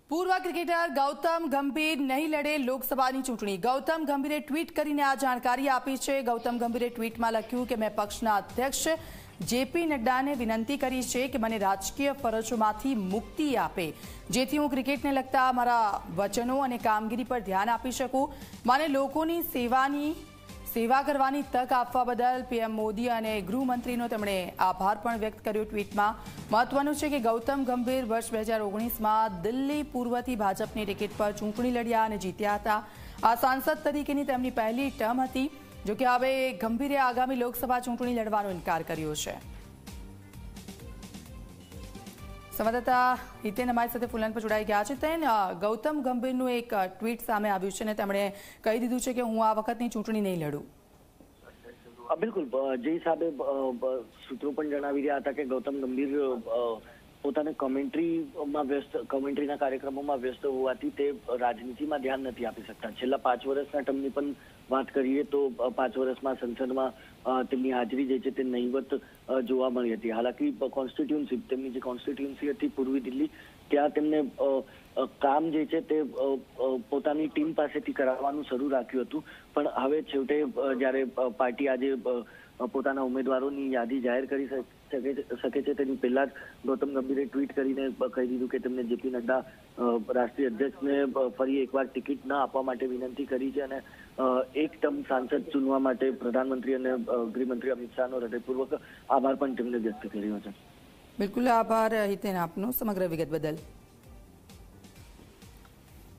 પૂર્વ ક્રિકેટર ગૌતમ ગંભીર નહીં લડે લોકસભાની ચૂંટણી। ગૌતમ ગંભીરે ટ્વીટ કરીને આ જાણકારી આપી છે। ગૌતમ ગંભીરે ટ્વીટમાં લખ્યું કે મેં પક્ષના અધ્યક્ષ જેપી નડ્ડાને વિનંતી કરી છે કે મને રાજકીય ફરજોમાંથી મુક્તિ આપે, જેથી હું ક્રિકેટને લગતા મારા વચનો અને કામગીરી પર ધ્યાન આપી શકું। મને લોકોની સેવા કરવાની તક આપવા બદલ પીએમ મોદી અને ગૃહમંત્રીનો તેમણે આભાર પણ વ્યક્ત કર્યો। ટ્વીટમાં મહત્વનું છે કે ગૌતમ ગંભીર વર્ષ 2019માં દિલ્હી પૂર્વથી ભાજપની ટિકિટ પર ચૂંટણી લડ્યા અને જીત્યા હતા। આ સાંસદ તરીકેની તેમની પહેલી ટર્મ હતી, જો કે હવે ગંભીરે આગામી લોકસભા ચૂંટણી લડવાનો ઇનકાર કર્યો છે। સંવાદદાતા હિતેન અમારી સાથે ફૂલન પર જોડાઈ ગયા છે। તેન, ગૌતમ ગંભીરનું એક ટ્વીટ સામે આવ્યું છે અને તેમણે કહી દીધું છે કે હું આ વખતની ચૂંટણી નહીં લડું। બિલકુલ, જે હિસાબે સૂત્રો પણ જણાવી રહ્યા હતા કે ગૌતમ ગંભીર પોતાને કોમેન્ટ્રીના કાર્યક્રમોમાં વ્યસ્ત હોવાથી તે રાજનીતિમાં ધ્યાન નથી આપી શકતા। છેલ્લા 5 વર્ષના ટર્મની પણ વાત કરીએ તો 5 વર્ષમાં સંસદમાં તેમની હાજરી જે છે તે નહીવત જોવા મળી હતી। હાલાકી તેમની જે કોન્સ્ટિટ્યુન્સી હતી પૂર્વી દિલ્હી, ત્યાં તેમને કામ જે છે તે પોતાની ટીમ પાસેથી કરાવવાનું શરૂ રાખ્યું હતું, પણ હવે છેવટે જ્યારે પાર્ટી આજે પોતાના ઉમેદવારોની યાદી જાહેર કરી શકે છે તેની પહેલા જ ગૌતમ ગંભીરે ટ્વીટ કરીને કહી દીધું કે તેમને જેપી નડ્ડા રાષ્ટ્રીય અધ્યક્ષને ફરી એકવાર ટિકિટ ન આપવા માટે વિનંતી કરી છે અને એક ટર્મ સાંસદ ચૂનવા માટે પ્રધાનમંત્રી અને ગૃહમંત્રી અમિત શાહનો હૃદયપૂર્વક આભાર પણ તેમને વ્યક્ત કર્યો છે। બિલકુલ, આભાર હિતેન આપનો સમગ્ર વિગત બદલ।